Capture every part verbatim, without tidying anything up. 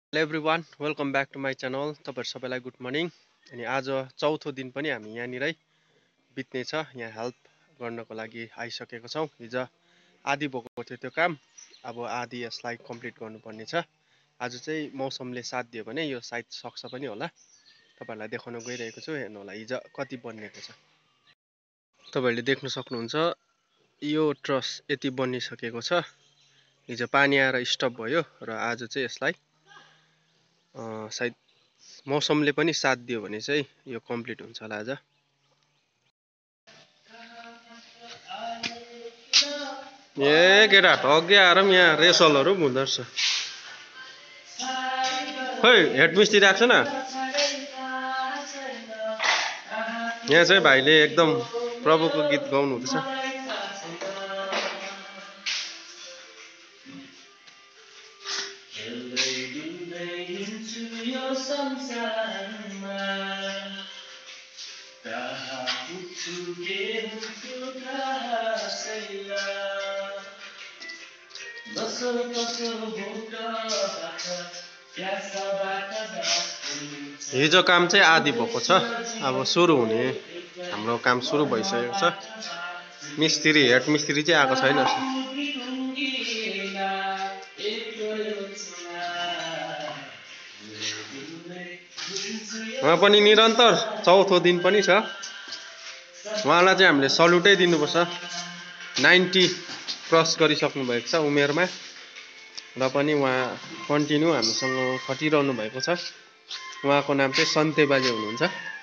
Hello everyone welcome back to my channel. तपाईँहरू सबैलाई good morning. अनि आज चौथो दिन पनि हामी यहाँनिरै बित्नेछ। यहाँ हेल्प गर्नको लागि आइसकेको छौँ। हिजो आधी भएको थियो त्यो काम, अब आधी यसलाई कम्प्लिट गर्नुपर्ने छ। आज चाहिँ मौसमले साथ दियो भने यो सायद सक्छ पनि होला। तपाईँहरूलाई देखाउन गइरहेको छु, हेर्नु होला हिजो कति बनिएको छ। तपाईँहरूले देख्न सक्नुहुन्छ यो ट्रस यति बनिसकेको छ। हिजो पानी आएर स्टप भयो र आज चाहिँ यसलाई सायद मौसमले पनि साथ दियो भने चाहिँ यो कम्प्लिट हुन्छ होला आज। ए केटाहरू अघि आएर पनि यहाँ रेसलहरू पनि हुँदो रहेछ। खै हेड मिस्त्री राख्छ न। यहाँ चाहिँ भाइले एकदम प्रभुको गीत गाउनु हुँदैछ। हिजो काम चाहिँ आधी भएको छ, अब सुरु हुने हाम्रो काम सुरु भइसकेको छ। मिस्त्री हेड मिस्त्री चाहिँ आएको छैन। उहाँ पनि निरन्तर चौथो दिन पनि छ। उहाँलाई चाहिँ हामीले सल्युटै दिनुपर्छ। नाइन्टी क्रस गरिसक्नु भएको छ उमेरमा, र पनि उहाँ कन्टिन्यू हामीसँग खटिरहनु भएको छ। उहाँको नाम चाहिँ सन्ते बाजे हुनुहुन्छ।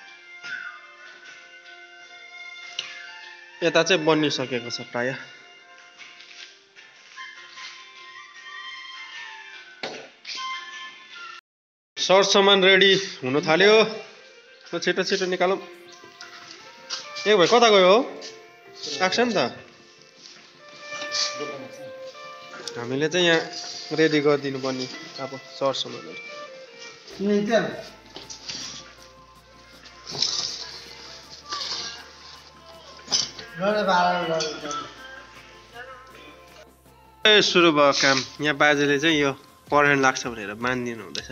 यता चाहिँ बनिसकेको छ प्राय। सर्ट सामान रेडी हुन थाल्यो। छिटो छिटो निकालौँ। ए भाइ कता गयो हो? आएको छ नि त। हामीले चाहिँ यहाँ रेडी गरिदिनु पर्ने अब सर्ट सामानहरू। ए सुरु भयो काम। यहाँ बाजेले चाहिँ यो करेन्ट लाग्छ भनेर बाँधिदिनु हुँदैछ।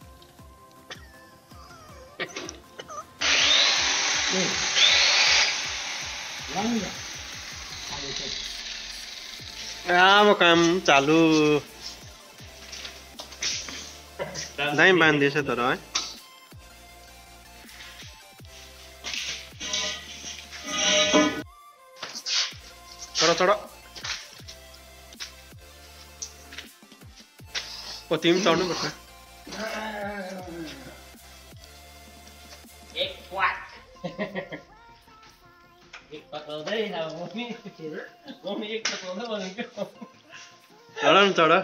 अब काम चालु। दामी बाँधिदिएछ तर है। चढ चढ। ओ तिमी चढ्नु पर्छ। चढ न चढ।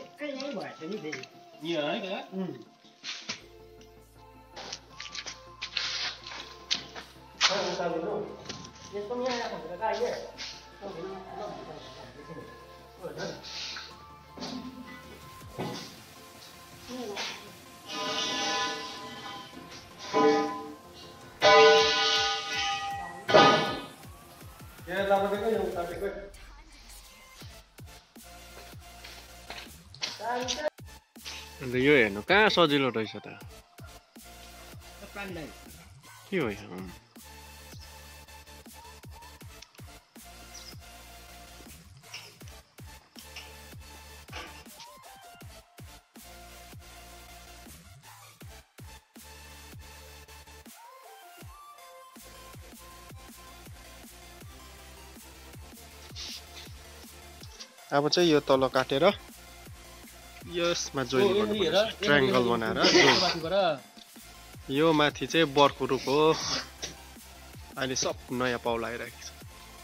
अन्त यो हेर्नु कहाँ सजिलो रहेछ त। के हो यो? अब चाहिँ यो तल काटेर यसमा जोइन गर्नुपर्छ, ट्रायंगल बनाएर। यो माथि चाहिँ बर्को रुख हो। अहिले सब नयाँ पाउला आइरहेको छ।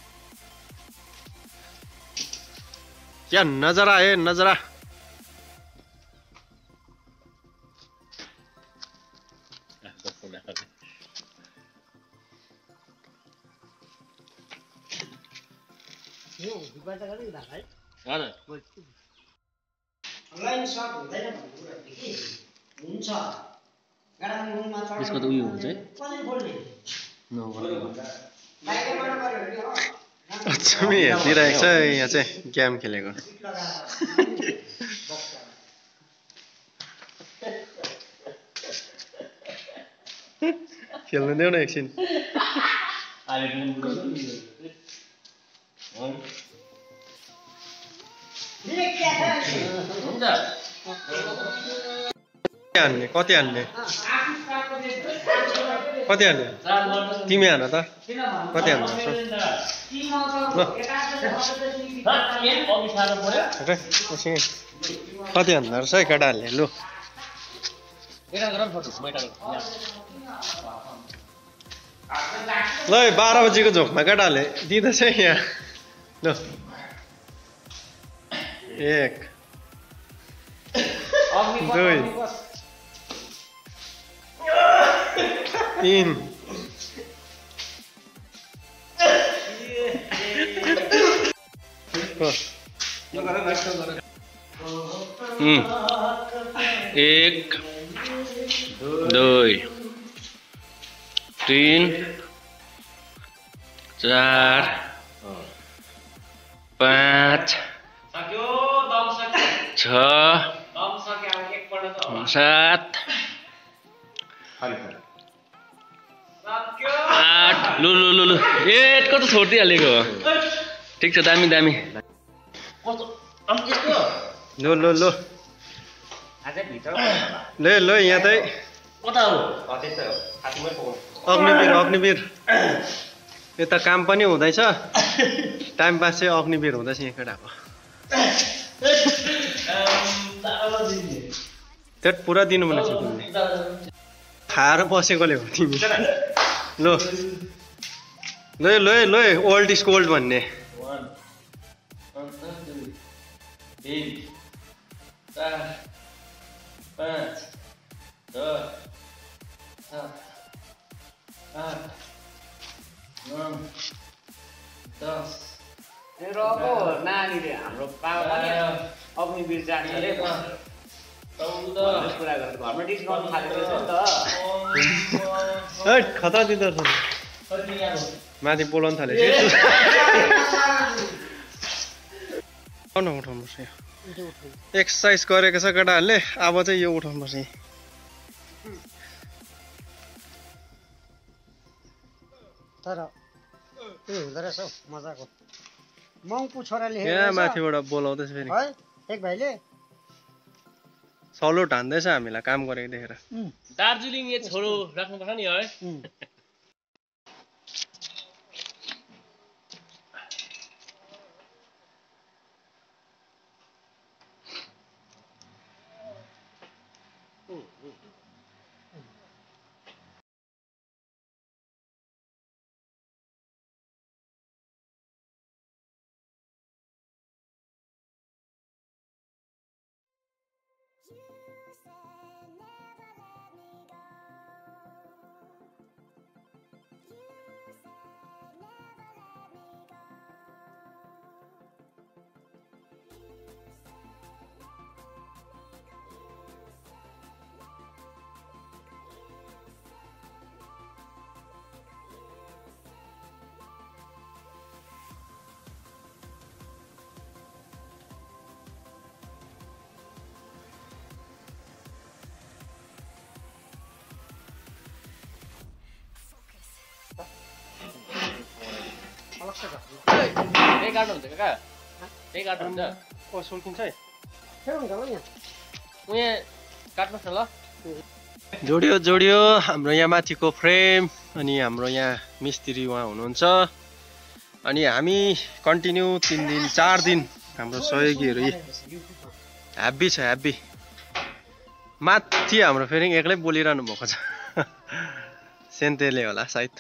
क्या नजरा है नजरा। यसको त उयो हुन्छ है। अचम्मै हेरिरहेको छ यहाँ चाहिँ गेम खेलेको। खेल्नु देऊ न एकछिन हान्ने कति हान्ने कति हान्ने तिमी हान त कति हान्ने कति हान्दा रहेछ है केटाहरूले लु ल बाह्र बजीको झोकमा केटाहरूले दिँदैछ यहाँ ल एक दुई तीन एक दुई तीन चार पाँच छ सात आठ लु लु लु लु एट कस्तो छोडिदिइहालेको हो ठिक छ दामी दामी लो लो लो ले लो यहाँ चाहिँ अग्निवीर अग्निवीर यता काम पनि हुँदैछ टाइम पास चाहिँ अग्निवीर हुँदैछ यहाँ केटाको त्यो पुरा दिनु मन छ तिमीले खाएर बसेकोले हो तिमी लो लो लो लो ओल्ड इज गोल्ड भन्ने पाँच छ सात आठ नौ दस नानीले हाम्रो बाबा अग्निवीर जान्छ अरे चौध कुरा गरेर घरमा डिस गर्नु थालेको रहेछ नि त खतरा दिँदो रहेछ माथि बोलाउनु थाले उठाउनुपर्छ एक्सर्साइज गरेको छ केटाहरूले अब चाहिँ यो उठाउनुपर्छ तर त्यो हुँदो रहेछ हौ मजाको मङपु छोराले यहाँ माथिबाट बोलाउँदैछ फेरि है एक भाइले सलुट हान्दैछ हामीलाई काम गरेको देखेर दार्जिलिङ ए छोरो राख्नुपर्छ नि है त्यही काट्नुहुन्छ काका त्यही काट्नुहुन्छ ओ सुल्किन्छ है उहाँ काट्नुहोस् न ल जोडियो जोडियो हाम्रो यहाँ माथिको फ्रेम अनि हाम्रो यहाँ मिस्त्री उहाँ हुनुहुन्छ अनि हामी कन्टिन्यू तिन दिन चार दिन हाम्रो सहयोगीहरू ह्याप्पी छ ह्याप्पी माथि हाम्रो फेरि एक्लै बोलिरहनु भएको छ सेन्तेले होला सायद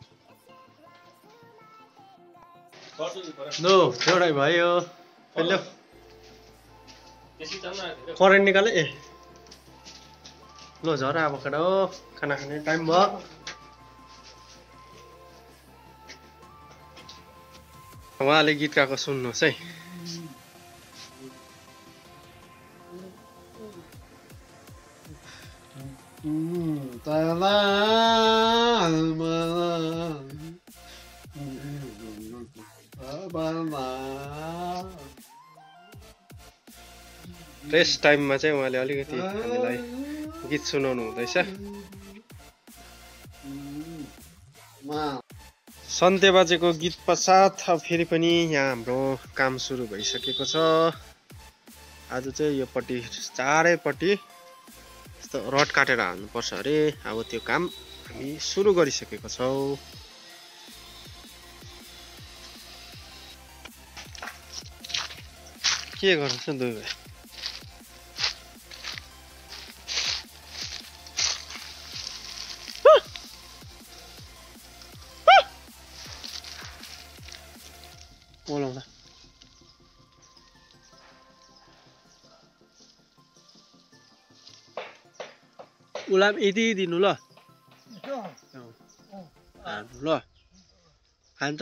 लो एउटै भयो लो करेन्ट निकाले ए लो झरा अब केटा हो खाना खाने टाइम भयो उहाँले गीत गाएको सुन्नुहोस् है रेस्ट टाइममा चाहिँ उहाँले अलिकति हामीलाई गीत सुनाउनु हुँदैछ सन्ते बाजेको गीत पश्चात अब फेरि पनि यहाँ हाम्रो काम सुरु भइसकेको छ। आज चाहिँ योपट्टि चारैपट्टि यस्तो रड काटेर हाल्नुपर्छ अरे। अब त्यो काम हामी सुरु गरिसकेको छौँ। के गर्छ दुई भाइ? बोलाउँदा उसलाई पनि यति दिनु ल। ल खान्छ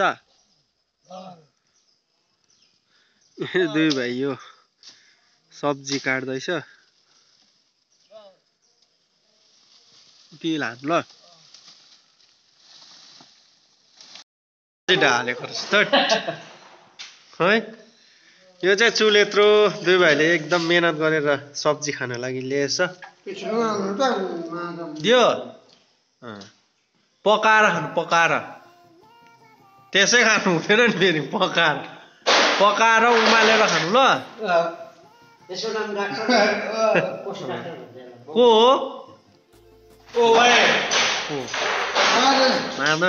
दुई भाइ। यो सब्जी काट्दैछ तिल हाल्नु ल। हालेको है यो चाहिँ चुलेत्रो दुई भाइले एकदम मेहनत गरेर सब्जी खान लागि ल्याएछ। दियो पकाएर खानु, पकाएर त्यसै खानु हुँदैन नि फेरि। पकाएर पकाएर उमालेर खानु ल। को हो? मार्न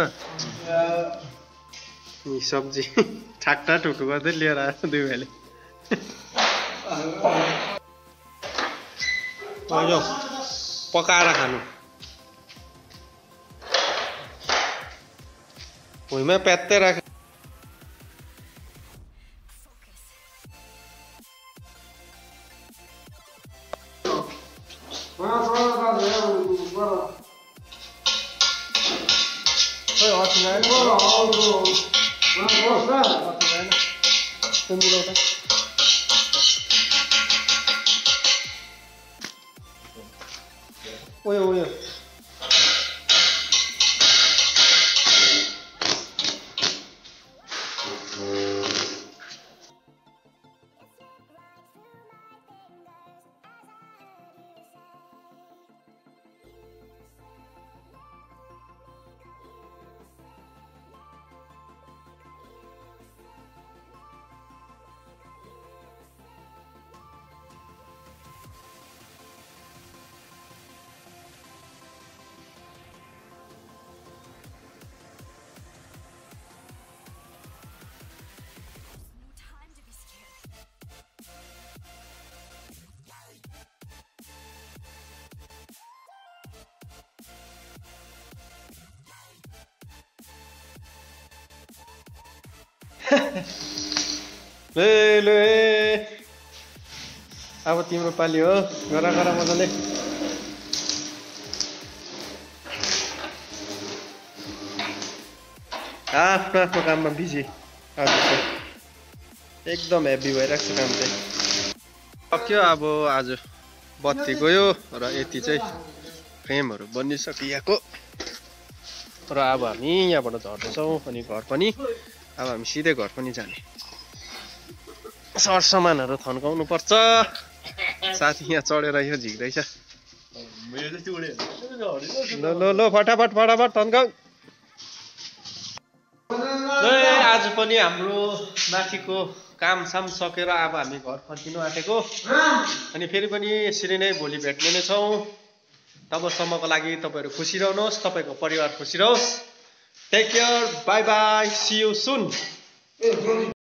यी सब्जी ठाक्टा ठुटु गर्दै लिएर आयो दुई भाइले। पकाएर खानु। भुइँमा प्यात्तै राख। ओयो ओयो ले ले अब तिम्रो पाली हो। गर गर मजाले। आफ्नो आफ्नो काममा बिजी। आज चाहिँ एकदम हेभी भइरहेको छ काम चाहिँ। सक्यो अब आज बत्ती गयो र यति चाहिँ फ्रेमहरू बनिसकिएको र अब हामी यहाँबाट झर्दैछौँ। अनि घर पनि अब हामी सिधै घर पनि जाने। सरसामानहरू थन्काउनु पर्छ। साथी यहाँ चढेर यो झिक्दैछ। ल ल ल फटाफट फटाफट थन्काउ। आज पनि हाम्रो माथिको काम साम सकेर अब हामी घर फर्किनु आँटेको। अनि फेरि पनि यसरी नै भोलि भेट्ने नै छौँ। तबसम्मको लागि तपाईँहरू खुसी रहनुहोस्, तपाईँको परिवार खुसी रहोस्। Take care, bye bye, see you soon.